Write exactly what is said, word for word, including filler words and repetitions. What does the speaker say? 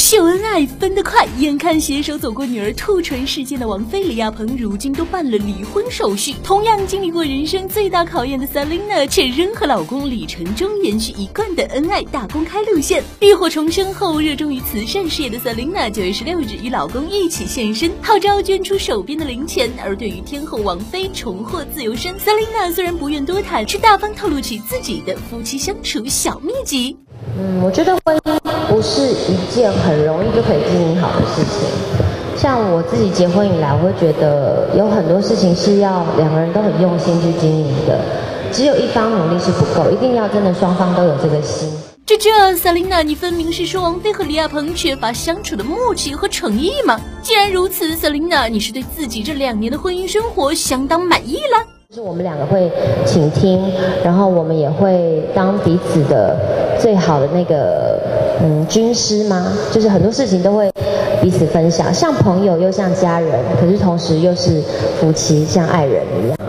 秀恩爱分得快，眼看携手走过女儿兔唇事件的王菲李亚鹏，如今都办了离婚手续。同样经历过人生最大考验的 Selina， 却仍和老公李承忠延续一贯的恩爱大公开路线。浴火重生后，热衷于慈善事业的 Selina， 九月十六日与老公一起现身，号召捐出手边的零钱。而对于天后王菲重获自由身 ，Selina 虽然不愿多谈，却大方透露起自己的夫妻相处小秘籍。 嗯，我觉得婚姻不是一件很容易就可以经营好的事情。像我自己结婚以来，我会觉得有很多事情是要两个人都很用心去经营的，只有一方努力是不够，一定要真的双方都有这个心。 这这 Selina， 你分明是说王菲和李亚鹏缺乏相处的默契和诚意吗？既然如此 ，Selina， 你是对自己这两年的婚姻生活相当满意了？ 就是我们两个会倾听，然后我们也会当彼此的最好的那个嗯军师吗？就是很多事情都会彼此分享，像朋友又像家人，可是同时又是夫妻，像爱人一样。